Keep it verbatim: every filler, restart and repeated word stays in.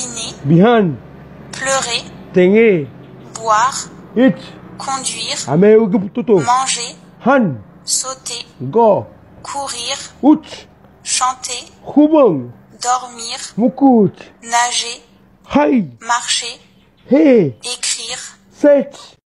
dîner, bihan, pleurer, tenge, boire, it, conduire, ame ugupututo, manger, han, sauter, go, courir, ut, chanter, hubung, dormir, mukut, nager, hai, marcher, he, écrire, set.